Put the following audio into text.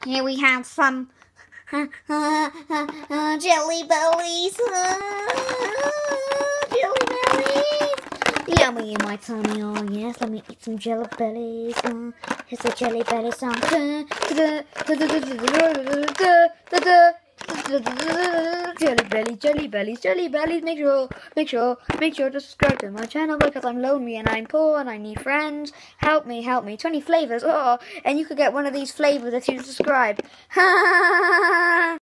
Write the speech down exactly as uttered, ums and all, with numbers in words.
Here we have some uh, uh, uh, uh, jelly bellies. Uh, jelly bellies. Yummy in my tummy, oh yes, let me eat some jelly bellies. Uh, here's the jelly belly song. Jelly belly, jelly bellies, jelly bellies. Make sure, make sure, make sure to subscribe to my channel because I'm lonely and I'm poor and I need friends. Help me, help me. twenty flavors. Oh, and you could get one of these flavors if you subscribe.